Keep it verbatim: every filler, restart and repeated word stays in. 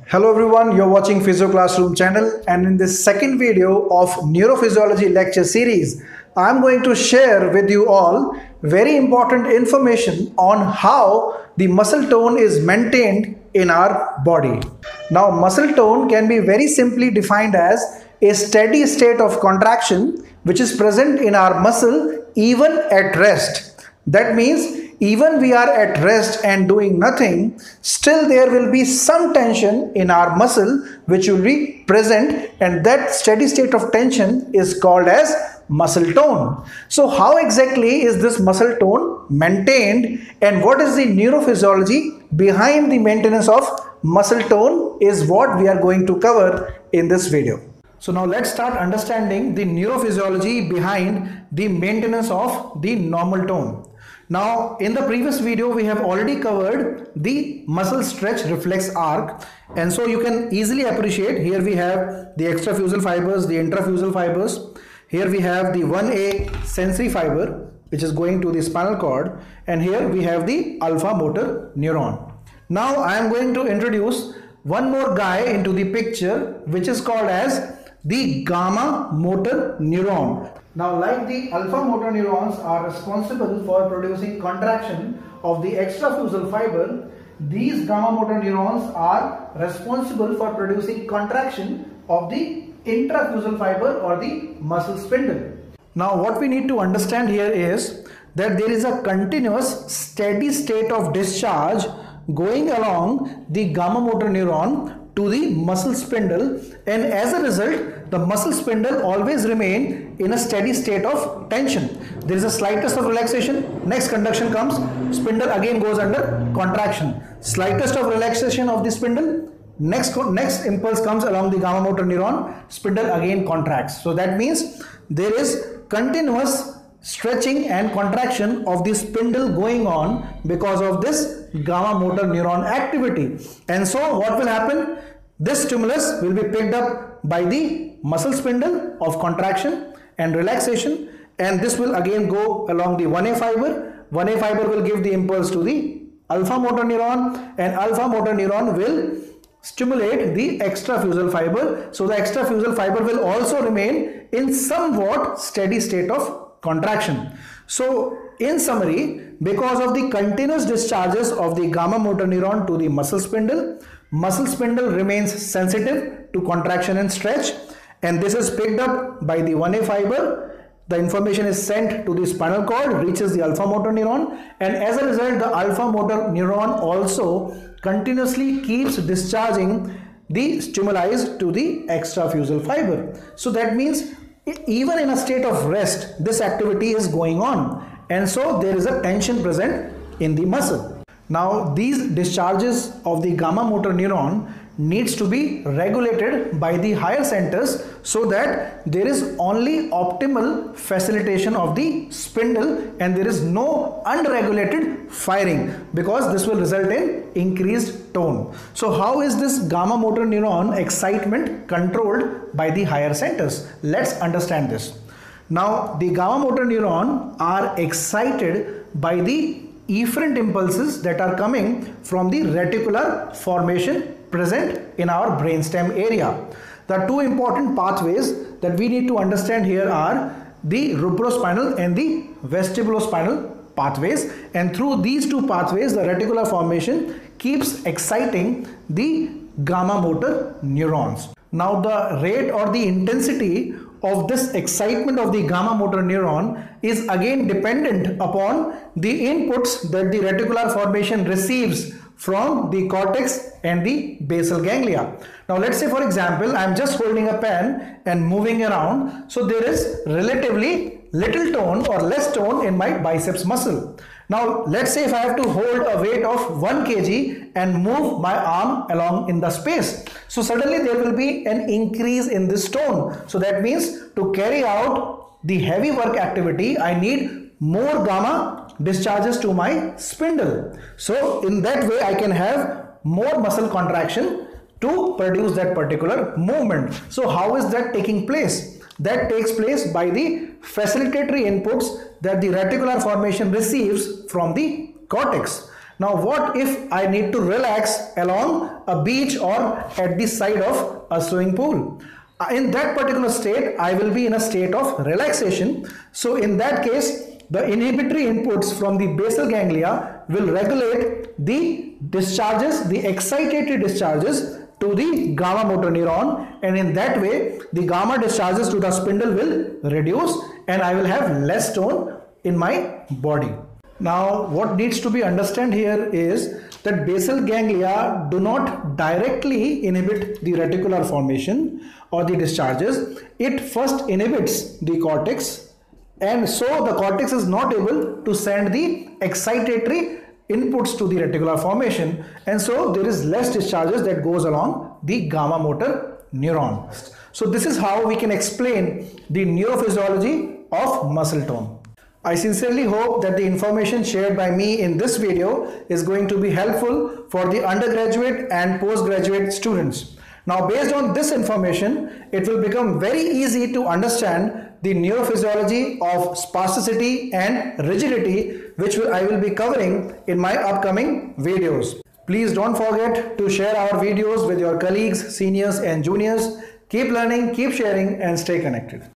Hello everyone, you're watching Physio Classroom channel, and in this second video of Neurophysiology lecture series, I'm going to share with you all very important information on how the muscle tone is maintained in our body. Now, muscle tone can be very simply defined as a steady state of contraction which is present in our muscle even at rest. That means even we are at rest and doing nothing, still there will be some tension in our muscle which will be present, and that steady state of tension is called as muscle tone. So how exactly is this muscle tone maintained, and what is the neurophysiology behind the maintenance of muscle tone is what we are going to cover in this video. So now let's start understanding the neurophysiology behind the maintenance of the normal tone. Now, in the previous video, we have already covered the muscle stretch reflex arc, and so you can easily appreciate here we have the extrafusal fibers, the intrafusal fibers. Here we have the one A sensory fiber which is going to the spinal cord, and here we have the alpha motor neuron. Now I am going to introduce one more guy into the picture which is called as the gamma motor neuron. Now, like the alpha motor neurons are responsible for producing contraction of the extrafusal fiber, these gamma motor neurons are responsible for producing contraction of the intrafusal fiber or the muscle spindle. Now, what we need to understand here is that there is a continuous steady state of discharge going along the gamma motor neuron to the muscle spindle, and as a result the muscle spindle always remain in a steady state of tension. There is a slightest of relaxation, next conduction comes, spindle again goes under contraction. Slightest of relaxation of the spindle, next next impulse comes along the gamma motor neuron, spindle again contracts. So that means there is continuous stretching and contraction of the spindle going on because of this gamma motor neuron activity. And so what will happen? This stimulus will be picked up by the muscle spindle of contraction and relaxation, and this will again go along the one A fiber. one A fiber will give the impulse to the alpha motor neuron, and alpha motor neuron will stimulate the extrafusal fiber. So the extrafusal fiber will also remain in somewhat steady state of contraction. So in summary, because of the continuous discharges of the gamma motor neuron to the muscle spindle, muscle spindle remains sensitive to contraction and stretch, and this is picked up by the one A fiber. The information is sent to the spinal cord, reaches the alpha motor neuron, and as a result the alpha motor neuron also continuously keeps discharging the stimuli to the extrafusal fiber. So that means even in a state of rest, this activity is going on, and so there is a tension present in the muscle. Now, these discharges of the gamma motor neuron needs to be regulated by the higher centers so that there is only optimal facilitation of the spindle and there is no unregulated firing, because this will result in increased tone. So how is this gamma motor neuron excitement controlled by the higher centers? Let's understand this. Now, the gamma motor neuron are excited by the efferent impulses that are coming from the reticular formation present in our brainstem area. The two important pathways that we need to understand here are the rubrospinal and the vestibulospinal pathways, and through these two pathways the reticular formation keeps exciting the gamma motor neurons. Now, the rate or the intensity of this excitement of the gamma motor neuron is again dependent upon the inputs that the reticular formation receives from the cortex and the basal ganglia. Now let's say, for example, I am just holding a pen and moving around, so there is relatively little tone or less tone in my biceps muscle. Now let's say if I have to hold a weight of one kilogram and move my arm along in the space, so suddenly there will be an increase in this tone. So that means to carry out the heavy work activity I need more gamma discharges to my spindle. So in that way I can have more muscle contraction to produce that particular movement. So how is that taking place? That takes place by the facilitatory inputs that the reticular formation receives from the cortex. Now what if I need to relax along a beach or at the side of a swimming pool? In that particular state, I will be in a state of relaxation. So in that case, the inhibitory inputs from the basal ganglia will regulate the discharges, the excitatory discharges to the gamma motor neuron, and in that way the gamma discharges to the spindle will reduce and I will have less tone in my body. Now what needs to be understood here is that basal ganglia do not directly inhibit the reticular formation or the discharges. It first inhibits the cortex, and so the cortex is not able to send the excitatory inputs to the reticular formation, and so there is less discharges that goes along the gamma motor neuron. So this is how we can explain the neurophysiology of muscle tone. I sincerely hope that the information shared by me in this video is going to be helpful for the undergraduate and postgraduate students. Now based on this information, it will become very easy to understand the neurophysiology of spasticity and rigidity, which I will be covering in my upcoming videos. Please don't forget to share our videos with your colleagues, seniors and juniors. Keep learning, keep sharing and stay connected.